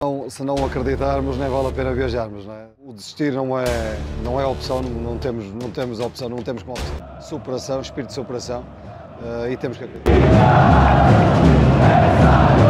Se não acreditarmos, nem vale a pena viajarmos, não é? O desistir não é opção, não temos opção, não temos como opção. Superação, espírito de superação, e temos que acreditar.